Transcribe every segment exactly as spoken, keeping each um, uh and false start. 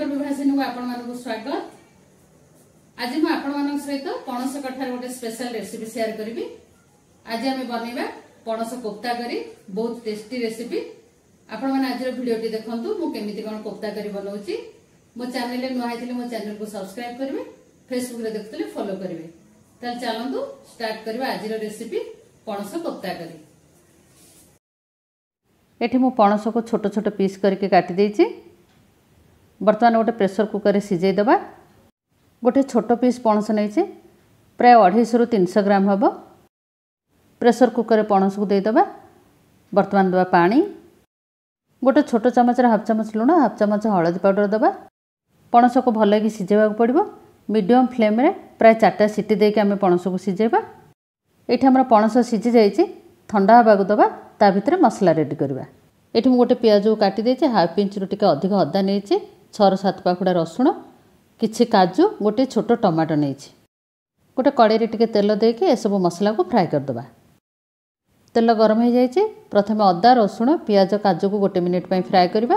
विभासिनी को आपण मानक स्वागत। आज मैं आपण मानक सहित पणस कठार गोटे स्पेशल रेसिपी शेयर करी। आज आम बनइबा पणस कोफ्ता करी, बहुत टेस्टी रेसिपी। आपण माने आज वीडियोटी देखंतु मु केमिति कोन कोफ्ता करी बनाउची। मो चैनल रे नुआ आइथिले मो चैनल को सब्सक्राइब करिवे, फेसबुक रे देखथले फॉलो करिवे। ताल चलंतु स्टार्ट करबा आज रेसिपी पणस कोफ्ता करी। एठी मु पणस को छोट छोट पीस करके काटी देइची। बर्तमान गोटे प्रेसर कुकर रे सिझाई दबा। गोटे छोट पीस पणस नहीं प्राय अढ़ाई रु तीन सौ ग्राम हम। प्रेसर कुकर पणस को दे दबा। बर्तमान दबा पानी, गोटे छोट चमच हाफ चमच लुण, हाफ चमच हलदी पाउडर दबा। पणस को भल कि सिझाइबा पड़ो। मीडियम फ्लेम रे प्राय चार्टा सीटी देके आम पणस को सिझाइबा। ये आम पणस सिझी जाइए, ठंडा होगा दबा। ता भितर मसला रेडी करवा। ये मुझे गोटे पियाज को काटी देछि, हाफ इंच रु टिके अधिक अदा नहीं, छर सात पाखुड़ा रसुण, किछि काजू, गोटे छोट टमाटो नहीं। गोटे कड़ाई टिके तेल देके ए सब मसला को फ्राए करदबा। तेल गरम हो जाइए, प्रथम अदा रसुण पियाज काजू को गोटे मिनिट पई फ्राए करबा।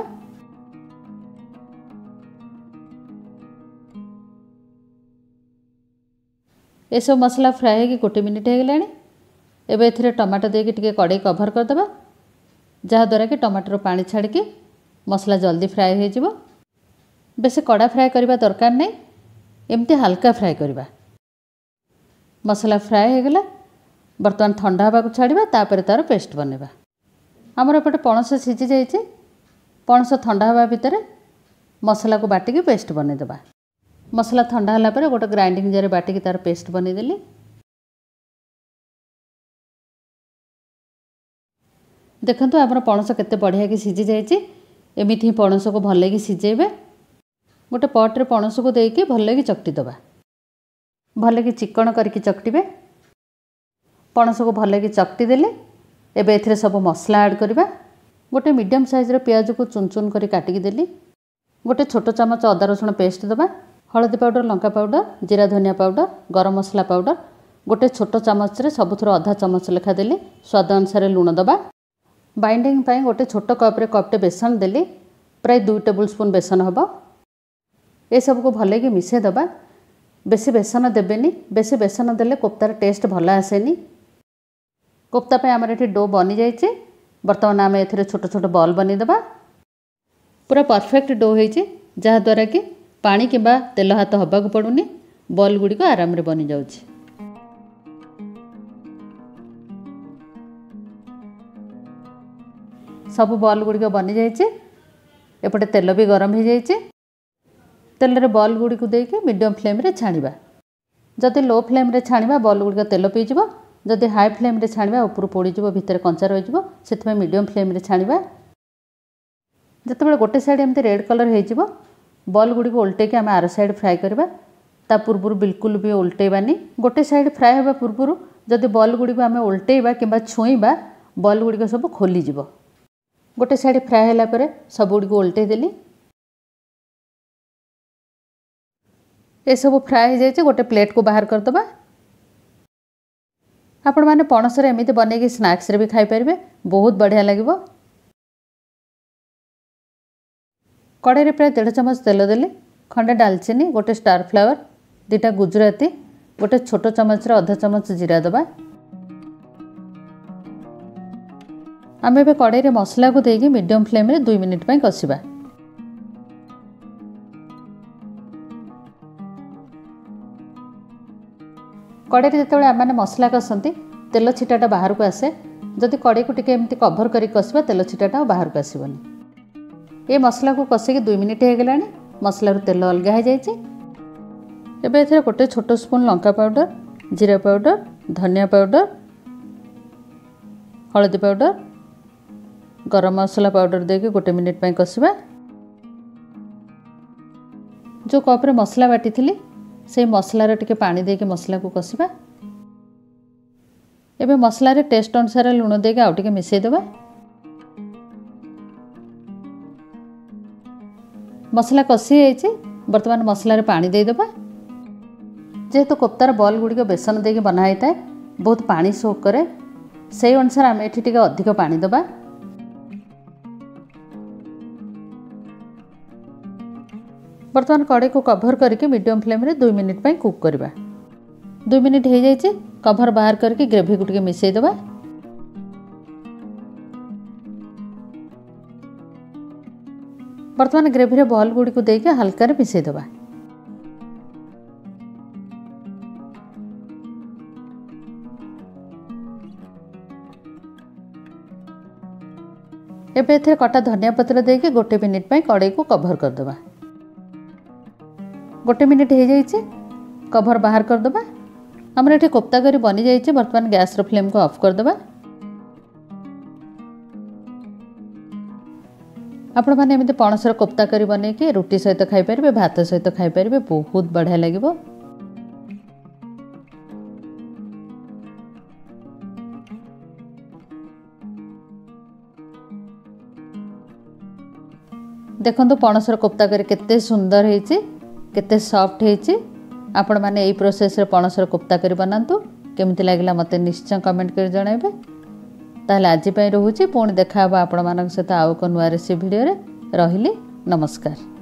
ए सब मसला फ्राए हो गोटे मिनिट हो गलानी। एबे एथिरे टमाटो देके टिके कड़ाई कभर करदबा, जहा द्वारा कि टमाटर पानी छाड़ी मसला जल्दी फ्राए हो जिवो। बेस कड़ा फ्राए करबा दरकार नहीं, एमती हल्का फ्राए करबा। मसला फ्राए हो गला। बर्तमान ठंडा होगा छाड़ा, तापर तार पेस्ट बनवा। आमर एपटे पणस सिझी जाइए। पणस ठंडा होगा भितर मसला को बाटिकी पेस्ट बनईदेवा। मसला ठंडा होला पर गोटे ग्राइंडिंग जार बाटिकी तार पेस्ट बनईदेली। देखंतु आमर पणस केते बढ़िया कि सिझी जाइए। एमिति पणस को भल कि सिझेबे। गोटे पट्रे पणस को देके भल कि चकटी दबा। भल कि चिकन करके चकटिबे। पणस को भल कि चकटी देले। एबे एथिरे सब मसला ऐड करबा। गोटे मीडियम साइज रो प्याज को चुन चुन करी काटिकी देली। गोटे छोट चमच अदा रसुण पेस्ट दबा। हलदी पाउडर, लंका पाउडर, जीरा धनिया पाउडर, गरम मसला पाउडर गोटे छोट चमच रे सबुथुर आधा चमच लेखा देली। स्वाद अनुसार लुण दबा। बाइंडिंग पाई गोटे छोट कप रे कपटे बेसन देली। प्राय दुई टेबुल स्पून बेसन हम। ए सब को भले कि मिसे दबा। बेसी बेसन देबेनी, बेसी बेसन देले कोफ्तार टेस्ट भल आसेनी। कोफ्ता पे आमर एठी डो बनी जाइए। बर्तमान आम एथिरे छोट छोट बॉल बनी दबा। पूरा परफेक्ट डो होइछि, जहा द्वारा कि पानी किबा तेल हाथ हबा को पड़ुनी। बॉल गुडी को आराम रे बनी जाउछि। सब बॉल गुडी बनी जाइए। एपटे तेल भी गरम हो जाइए। तेल रे बॉल गुडी को देके मीडियम फ्लेम रे छाणिबा। जदि लो फ्लेम रे छाणिबा बॉल गुडी तेल पीजिबो। जदि हाई फ्लेम रे छाणिबा ऊपर पोड़ी जिवो, भितर कंचा रहि जिवो। सेतमे मीडियम फ्लेम रे छाणिबा। जतबेले गोटे साइड एमते रेड कलर हो जिवो, बॉल गुडी को उल्टे के आम आर साइड फ्राए करबा। ता पूर्व बिल्कुल भी उल्टेबानी। गोटे साइड फ्राए होबा पूर्व जदि बॉल गुडी को आम उल्टेबा किंबा छुईबा, बॉल गुडी सब खोली जिवो। गोटे साइड फ्राए होला परे सब गुडी को उल्टे देली। ए सब फ्राए हो जाइए। गोटे प्लेट को बाहर करदबा। आपण माने पणस रे एमिति बनेकी स्नैक्स रे भी खाई परिबे, बहुत बढ़िया लागिबो। कड़ाई रे प्राय डेढ़ चमच तेल देली। खंडे दालचीनी, गोटे स्टार फ्लावर, दुटा गुजराती, गोटे छोट चमच रे आधा चमच जीरा दबा। आम ए कड़ाई रे मसला को देके मीडियम फ्लेम रे दुई मिनिट पई कसिबा। कड़ाई जिते आम मसला कसती तेल छिटाटा बाहर को आसे। जदि कड़ाई को टिके एमती कभर कर कसिबा, तेल छिटाटा बाहर को आसबनी। ये मसला को कसिकी दुई मिनिट हो गलानी। मसला तेल अलग हो जाइए। एबे एथिरे गोटे छोट स्पून लंका पाउडर, जीरा पाउडर, धनिया पाउडर, हलदी पाउडर, गरम मसला पाउडर देके गोटे मिनिट पई कसिबा। जो कप रे मसला बाटी थिली से मसला रे टिके पानी देके मसला को कसिबा। एबे मसला रे टेस्ट अनुसार लुण देके आउ टिके मिसई देबा। मसला कसी जाइए। बर्तमान मसला रे पानी दे देबा। जेहेतु कोफ्तार बॉल गुडी को बेसन देके बना होता है, बहुत पानी सोक करे, से अनुसार आम एठी टिके अधिक पानी देबा। बर्तमान कड़े को कभर करके मीडियम फ्लेम रे दुई मिनिट पे कुक करवा। दुई मिनिट हो जाए कभर बाहर करके ग्रेवी को मिसई दबा। बर्तमान ग्रेवी रे बॉल गुड़ी को देके हल्का रे मिसई दबा। एबे एथे कटा धनिया पत्र देके गोटे मिनिट पे कड़े को कभर कर दबा। गोटे मिनिट हो जाए कभर बाहर कर दबा। हमर एठी कोफ्ता करी बनी जाइए। बर्तमान गैस रो फ्लेम को ऑफ कर दबा। आपण माने एमिति पणस रो कोफ्ता करी बने के रोटी सहित खाई परिबे, भात सहित खाई परिबे, बहुत बढ़िया लागिबो। देखंतु पणस रो कोफ्ता करी केते सुंदर हेछि, केते सॉफ्ट हेछि। आपण माने एई प्रोसेस रे पणस रो कोफ्ता करी बनांतु। केमिति लागिला मते निश्चय कमेंट कर जणाइबे। ताहले आज पई रहूछि, पुणी देखा हबा आपण मानक सहित आउ को नुआ रेसिपी वीडियो रे। रहिली, नमस्कार।